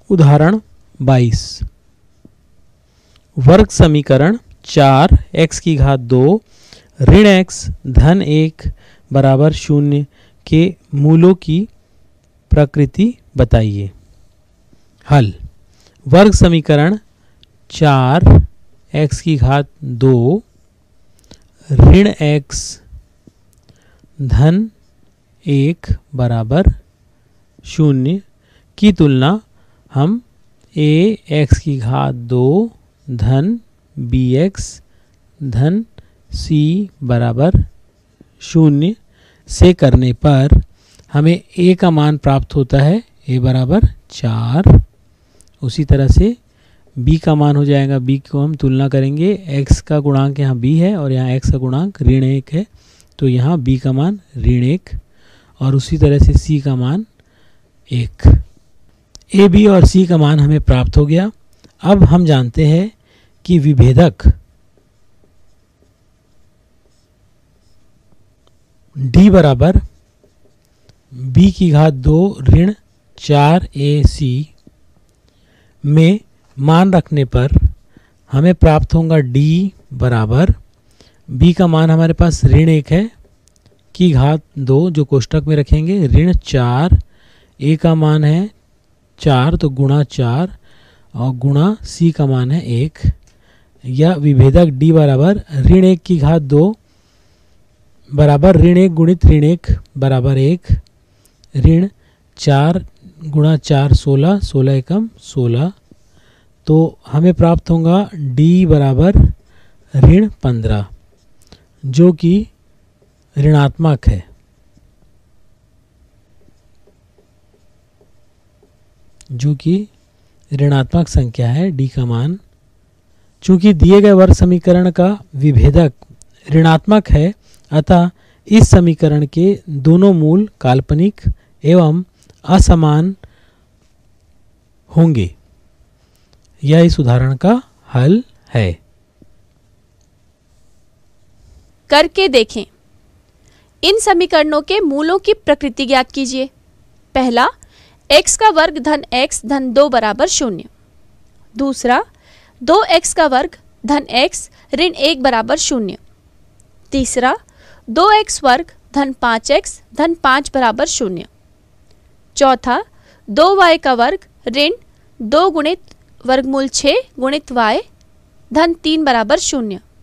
उदाहरण 22। वर्ग समीकरण 4x की घात 2 ऋण x धन 1 बराबर 0 के मूलों की प्रकृति बताइए। हल। वर्ग समीकरण 4x की घात 2 ऋण x धन 1 बराबर 0 की तुलना हम ax की घात 2 धन bx धन c बराबर 0 से करने पर हमें a का मान प्राप्त होता है a बराबर 4। उसी तरह से b का मान हो जाएगा, b को हम तुलना करेंगे, x का गुणांक यहाँ b है और यहाँ x का गुणांक ऋण 1 है, तो यहाँ b का मान ऋण 1 और उसी तरह से c का मान 1। a, b और c का मान हमें प्राप्त हो गया। अब हम जानते हैं कि विभेदक d बराबर b की घात 2 ऋण 4ac में मान रखने पर हमें प्राप्त होगा d बराबर b का मान हमारे पास ऋण 1 है की घात 2 जो कोष्टक में रखेंगे ऋण 4, a का मान है 4 तो गुणा 4 और गुणा c का मान है 1। या विभेदक d बराबर ऋण 1 की घात 2 बराबर ऋण 1 गुणित ऋण 1 बराबर 1, ऋण 4 गुणा 4 16, 16 एकम 16, तो हमें प्राप्त होगा d बराबर ऋण 15 जो कि ऋणात्मक है। जो कि ऋणात्मक संख्या है d का मान। चूंकि दिए गए वर्ग समीकरण का विभेदक ऋणात्मक है अतः इस समीकरण के दोनों मूल काल्पनिक एवं असमान होंगे। यह इस उदाहरण का हल है। करके देखें। इन समीकरणों के मूलों की प्रकृति ज्ञात कीजिए। पहला, x का वर्ग धन x धन 2 बराबर 0। दूसरा, 2x का वर्ग धन x ऋण 1 बराबर 0। तीसरा, 2x वर्ग धन 5x धन 5 बराबर 0। चौथा, 2y का वर्ग ऋण 2 गुणित वर्गमूल 6 गुणित y धन 3 बराबर 0।